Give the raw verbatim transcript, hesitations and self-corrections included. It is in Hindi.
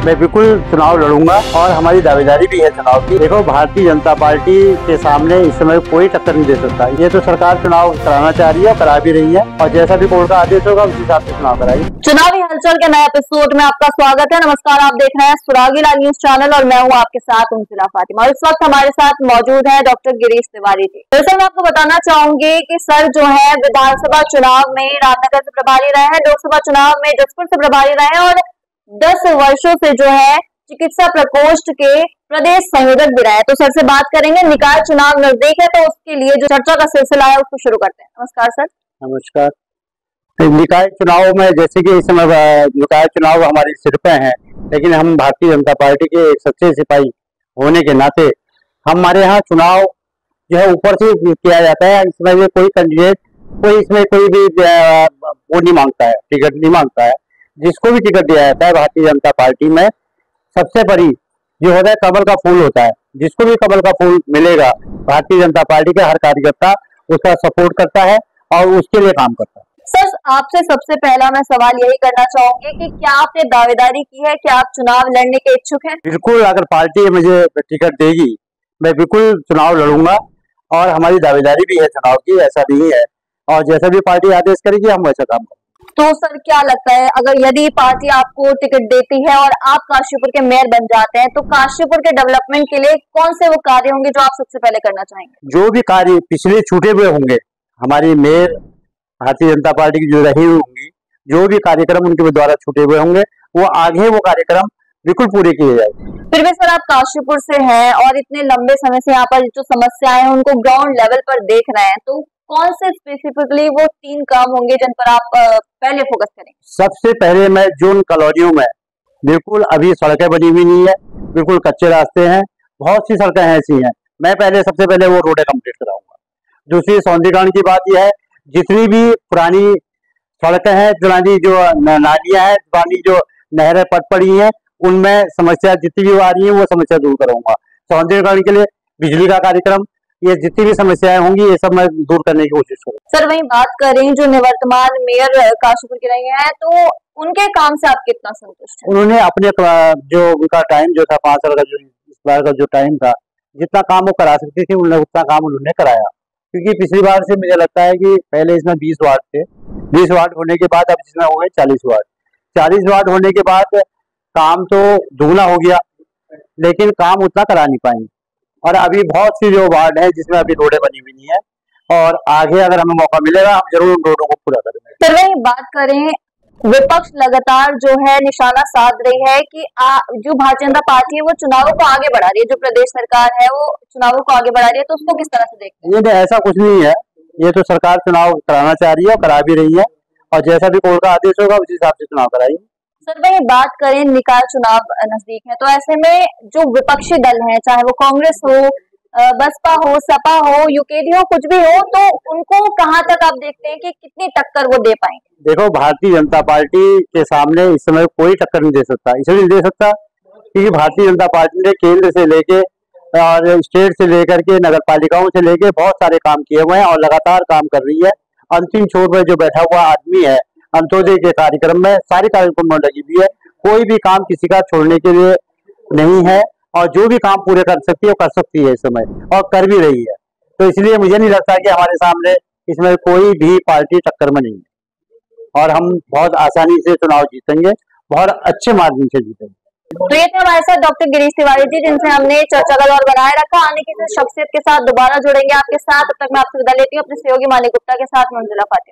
मैं बिल्कुल चुनाव लड़ूंगा और हमारी दावेदारी भी है चुनाव की। देखो, भारतीय जनता पार्टी के सामने इस समय कोई टक्कर नहीं दे सकता। ये तो सरकार चुनाव कराना चाह रही है और करा भी रही है, और जैसा भी कोर्ट का आदेश होगा उस हिसाब से चुनाव कराएगी। चुनावी हलचल के नए एपिसोड में आपका स्वागत है। नमस्कार, आप देख रहे हैं सुरागी लाल न्यूज चैनल और मैं हूं आपके साथ उनसिला फातिमा। और इस वक्त हमारे साथ मौजूद है डॉक्टर गिरीश तिवारी जी। दरअसल मैं आपको बताना चाहूंगी कि सर जो है विधानसभा चुनाव में रामनगर से प्रभारी रहे हैं, लोकसभा चुनाव में जसपुर से प्रभारी रहे हैं और दस वर्षों से जो है चिकित्सा प्रकोष्ठ के प्रदेश संयोजक भी रहे। तो सर से बात करेंगे, निकाय चुनाव नजदीक है तो उसके लिए जो चर्चा का सिलसिला है उसको शुरू करते हैं। नमस्कार सर। नमस्कार। निकाय चुनाव में जैसे कि इस समय निकाय चुनाव हमारे सिर पे हैं, लेकिन हम भारतीय जनता पार्टी के एक सच्चे सिपाही होने के नाते हमारे यहाँ चुनाव जो है ऊपर से किया जाता है। इसमें भी कोई कैंडिडेट कोई इसमें कोई भी वो नहीं मांगता है, टिकट नहीं मांगता है। जिसको भी टिकट दिया जाता है भारतीय जनता पार्टी में सबसे बड़ी जो होता है कमल का फूल होता है। जिसको भी कमल का फूल मिलेगा भारतीय जनता पार्टी का हर कार्यकर्ता उसका सपोर्ट करता है और उसके लिए काम करता है। सर, आपसे सबसे पहला मैं सवाल यही करना चाहूंगी कि क्या आपने दावेदारी की है कि आप चुनाव लड़ने के इच्छुक हैं? बिल्कुल, अगर पार्टी मुझे टिकट देगी मैं बिल्कुल चुनाव लड़ूंगा और हमारी दावेदारी भी है चुनाव की, ऐसा नहीं है। और जैसा भी पार्टी आदेश करेगी हम वैसा काम करेंगे। तो सर क्या लगता है, अगर यदि पार्टी आपको टिकट देती है और आप काशीपुर के मेयर बन जाते हैं तो काशीपुर के डेवलपमेंट के लिए कौन से वो कार्य होंगे जो आप सबसे पहले करना चाहेंगे? जो भी कार्य पिछले छूटे हुए होंगे, हमारी मेयर भारतीय जनता पार्टी की जो रही होंगी, जो भी कार्यक्रम उनके द्वारा छूटे हुए होंगे वो आगे वो कार्यक्रम बिल्कुल पूरे किए जाएंगे। फिर भी सर आप काशीपुर से हैं और इतने लंबे समय से यहाँ पर जो समस्याएं हैं उनको ग्राउंड लेवल पर देख रहे हैं, तो कौन से स्पेसिफिकली वो तीन काम होंगे जिन पर आप पहले फोकस करेंगे? सबसे पहले मैं जोन कॉलोनियों में बिल्कुल अभी सड़कें बनी हुई नहीं है, बिल्कुल कच्चे रास्ते हैं, बहुत सी सड़कें ऐसी हैं, मैं पहले सबसे पहले वो रोडें कंप्लीट कराऊंगा। दूसरी सौंदर्यीकरण की बात यह है, जितनी भी पुरानी सड़कें हैं, पुरानी जो नालियां हैं, पुरानी जो नहरें पट पड़ी हैं, उनमें समस्या जितनी भी आ रही है वो समस्या दूर करूंगा। सौंदर्यीकरण के लिए बिजली का कार्यक्रम, ये जितनी भी समस्याएं होंगी ये सब मैं दूर करने की कोशिश करूंगा। सर वही बात करें जो निवर्तमान मेयर काशीपुर के रहे हैं, तो उनके काम से आप कितना संतुष्ट हैं? उन्होंने अपने जो उनका टाइम जो था पांच साल का जो इस बार का जो टाइम था, जितना काम वो करा सकती थी उन्होंने उतना काम उन्होंने कराया। क्योंकि पिछली बार से मुझे लगता है कि पहले इसमें बीस वार्ड थे, बीस वार्ड होने के बाद अब इसमें हो गए चालीस वार्ड। चालीस वार्ड होने के बाद काम तो दुगना हो गया, लेकिन काम उतना करा नहीं पाएंगे। और अभी बहुत सी जो वार्ड है जिसमें अभी रोडें बनी हुई नहीं है, और आगे अगर हमें मौका मिलेगा हम जरूर उन रोडों को पूरा करेंगे। फिर वही बात करें, विपक्ष लगातार जो है निशाना साध रही है कि आ, जो भारतीय जनता पार्टी है वो चुनावों को आगे बढ़ा रही है, जो प्रदेश सरकार है वो चुनावों को आगे बढ़ा रही है, तो उसको किस तरह से देखते हैं? ये ऐसा कुछ नहीं है, ये तो सरकार चुनाव कराना चाह रही है और करा भी रही है, और जैसा भी कोर्ट का आदेश होगा उस हिसाब से चुनाव कराएगी। सर वही बात करें, निकाय चुनाव नजदीक है तो ऐसे में जो विपक्षी दल हैं, चाहे वो कांग्रेस हो, बसपा हो, सपा हो, यूकेडी हो, कुछ भी हो, तो उनको कहां तक आप देखते हैं कि कितनी टक्कर वो दे पाएंगे? देखो, भारतीय जनता पार्टी के सामने इस समय कोई टक्कर नहीं दे सकता। इसलिए नहीं दे सकता क्योंकि भारतीय जनता पार्टी ने केंद्र से लेके और स्टेट से लेकर के नगर पालिकाओं से लेके बहुत सारे काम किए हुए हैं और लगातार काम कर रही है। अंतिम छोर पर जो बैठा हुआ आदमी है, अंत्योदय के कार्यक्रम में सारे कार्यक्रम में लगी हुई है, कोई भी काम किसी का छोड़ने के लिए नहीं है, और जो भी काम पूरे कर सकती है वो कर सकती है इस समय, और कर भी रही है। तो इसलिए मुझे नहीं लगता कि हमारे सामने इसमें कोई भी पार्टी टक्कर में नहीं है, और हम बहुत आसानी से चुनाव जीतेंगे, बहुत अच्छे मार्जिन से जीतेंगे। तो ये थे हमारे साथ डॉक्टर गिरीश तिवारी जी, जिनसे हमने चर्चा का दौर बनाए रखा। आने की शख्सियत के साथ दोबारा जुड़ेंगे आपके साथ, तब तक मैं आपसे विदा लेती हूँ अपने सहयोगी मालिक गुप्ता के साथ। मंजिला फातिमा।